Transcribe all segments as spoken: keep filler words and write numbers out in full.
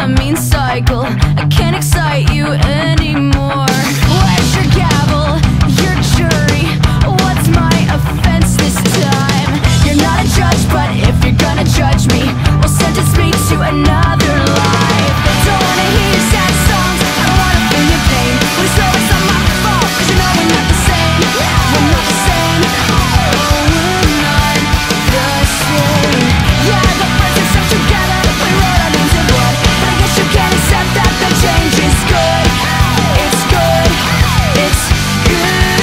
mean cycle. I can't excite you anymore. Where's your gavel, your jury? What's my offense this time? You're not a judge, but if you're gonna judge me, well, sentence me to another life. Don't wanna hear your sad songs, I don't wanna feel your pain. Please know it's not my fault, 'cause you know we're not the same. We're not the same. Oh, we're not the same. Yeah, I got friends that stuck together, we wrote our names in blood, but I guess you can't accept that the change is good. It's good. It's good.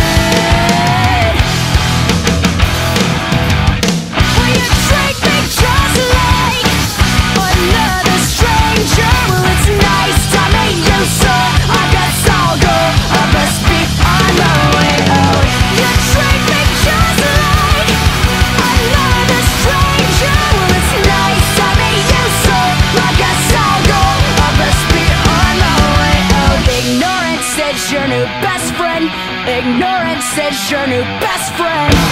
Will you treat me just like another stranger? Well, it's nice to meet you, so I guess I'll go. I best be on my way out. You treat me just like another stranger. Well, it's nice to meet you, so I guess I'll go. I best be on my way out. Ignorance is your new best friend. Ignorance is your new best friend.